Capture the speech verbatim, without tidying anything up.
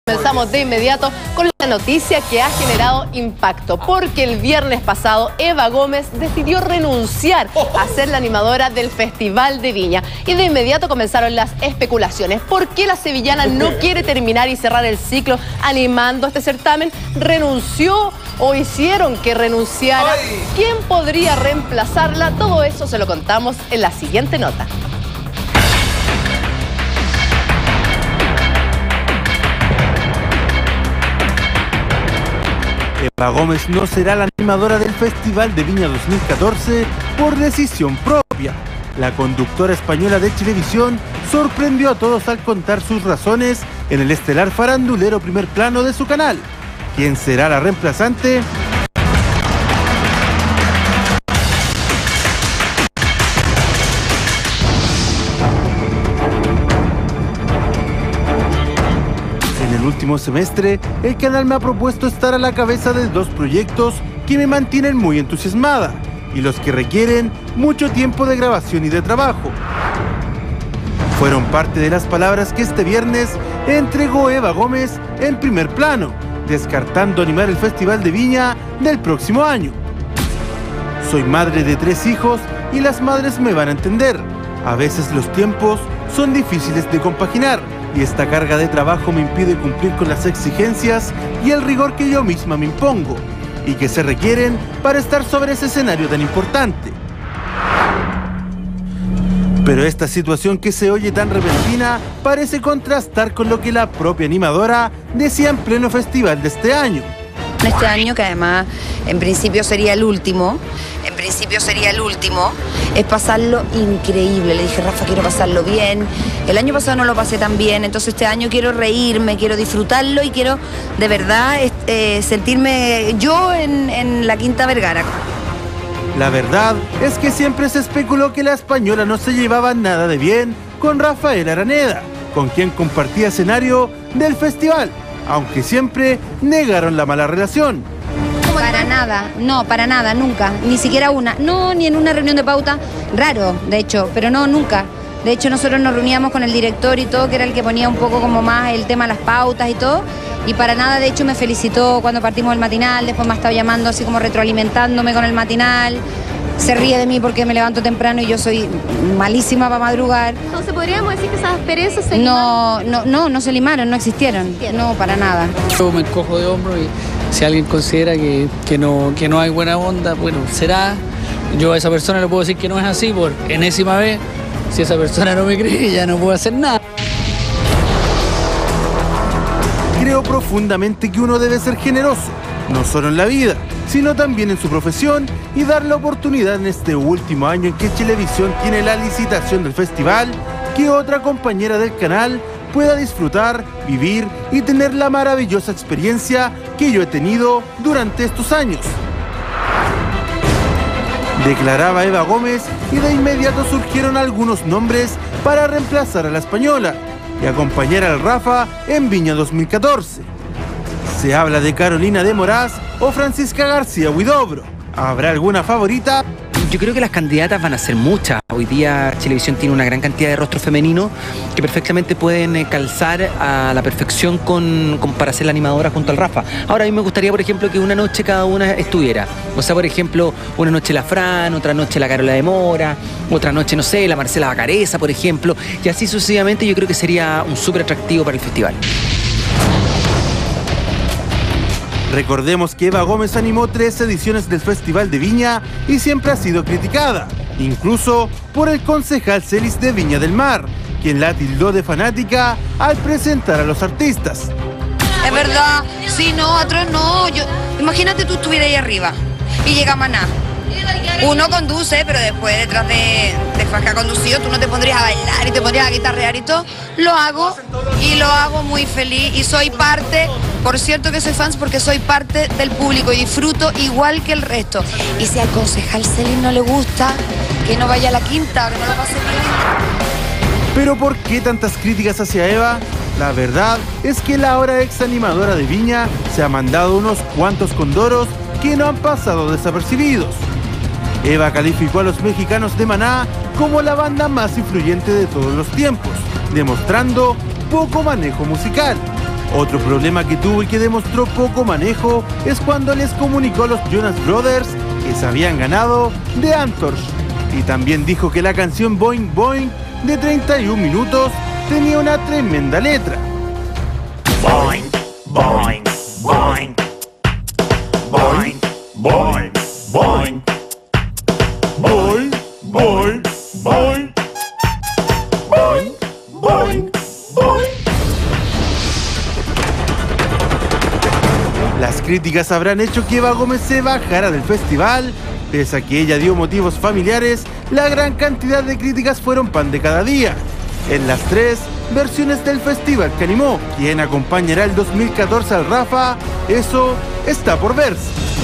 Comenzamos de inmediato con la noticia que ha generado impacto, porque el viernes pasado Eva Gómez decidió renunciar a ser la animadora del Festival de Viña. Y de inmediato comenzaron las especulaciones. ¿Por qué la sevillana no quiere terminar y cerrar el ciclo animando este certamen? ¿Renunció o hicieron que renunciara? ¿Quién podría reemplazarla? Todo eso se lo contamos en la siguiente nota. Eva Gómez no será la animadora del Festival de Viña dos mil catorce por decisión propia. La conductora española de Chilevisión sorprendió a todos al contar sus razones en el estelar farandulero Primer Plano de su canal. ¿Quién será la reemplazante? En el último semestre, el canal me ha propuesto estar a la cabeza de dos proyectos que me mantienen muy entusiasmada y los que requieren mucho tiempo de grabación y de trabajo. Fueron parte de las palabras que este viernes entregó Eva Gómez en Primer Plano, descartando animar el Festival de Viña del próximo año. Soy madre de tres hijos y las madres me van a entender. A veces los tiempos son difíciles de compaginar y esta carga de trabajo me impide cumplir con las exigencias y el rigor que yo misma me impongo y que se requieren para estar sobre ese escenario tan importante. Pero esta situación que se oye tan repentina parece contrastar con lo que la propia animadora decía en pleno festival de este año. Este año, que además en principio sería el último, en principio sería el último, es pasarlo increíble. Le dije, Rafa, quiero pasarlo bien. El año pasado no lo pasé tan bien, entonces este año quiero reírme, quiero disfrutarlo y quiero de verdad eh, sentirme yo en, en la Quinta Vergara. La verdad es que siempre se especuló que la española no se llevaba nada de bien con Rafael Araneda, con quien compartía escenario del festival, aunque siempre negaron la mala relación. Para nada, no, para nada, nunca, ni siquiera una, no, ni en una reunión de pauta, raro, de hecho, pero no, nunca. De hecho, nosotros nos reuníamos con el director y todo, que era el que ponía un poco como más el tema de las pautas y todo, y para nada, de hecho, me felicitó cuando partimos el matinal, después me ha estado llamando así como retroalimentándome con el matinal. Se ríe de mí porque me levanto temprano y yo soy malísima para madrugar. Entonces, ¿podríamos decir que esas perezas se no, no, no, no se limaron, no existieron, no, para nada. Yo me encojo de hombro y si alguien considera que, que, no, que no hay buena onda, bueno, será. Yo a esa persona le puedo decir que no es así por enésima vez. Si esa persona no me cree, ya no puedo hacer nada. Creo profundamente que uno debe ser generoso, no solo en la vida, sino también en su profesión, y dar la oportunidad en este último año en que Chilevisión tiene la licitación del festival, que otra compañera del canal pueda disfrutar, vivir y tener la maravillosa experiencia que yo he tenido durante estos años. Declaraba Eva Gómez, y de inmediato surgieron algunos nombres para reemplazar a la española y acompañar al Rafa en Viña dos mil catorce. Se habla de Carolina de Moraz o Francisca García Huidobro. ¿Habrá alguna favorita? Yo creo que las candidatas van a ser muchas. Hoy día Chilevisión tiene una gran cantidad de rostros femeninos que perfectamente pueden calzar a la perfección con, con para ser la animadora junto al Rafa. Ahora a mí me gustaría, por ejemplo, que una noche cada una estuviera. O sea, por ejemplo, una noche la Fran, otra noche la Carola de Mora, otra noche, no sé, la Marcela Bacareza, por ejemplo. Y así sucesivamente yo creo que sería un súper atractivo para el festival. Recordemos que Eva Gómez animó tres ediciones del Festival de Viña y siempre ha sido criticada, incluso por el concejal Celis de Viña del Mar, quien la tildó de fanática al presentar a los artistas. Es verdad, sí, no, atrás no. Yo, imagínate tú estuvieras ahí arriba y llega Maná. Uno conduce, pero después detrás de, después que ha conducido, tú no te pondrías a bailar y te pondrías a guitarrear y todo. Lo hago y lo hago muy feliz y soy parte, por cierto que soy fans porque soy parte del público y disfruto igual que el resto. Y si al concejal Celis no le gusta, que no vaya a la Quinta, que no lo pase bien. ¿Pero por qué tantas críticas hacia Eva? La verdad es que la ahora ex animadora de Viña se ha mandado unos cuantos condoros que no han pasado desapercibidos. Eva calificó a los mexicanos de Maná como la banda más influyente de todos los tiempos, demostrando poco manejo musical. Otro problema que tuvo y que demostró poco manejo es cuando les comunicó a los Jonas Brothers que se habían ganado The Antorch. Y también dijo que la canción Boing Boing de treinta y un minutos tenía una tremenda letra. Boing, boing, boing. Boing, boing, boing. Boing, boing, boing. Boing, boing, boing. Las críticas habrán hecho que Eva Gómez se bajara del festival. Pese a que ella dio motivos familiares, la gran cantidad de críticas fueron pan de cada día. En las tres versiones del festival que animó, quien acompañará el dos mil catorce al Rafa, eso está por verse.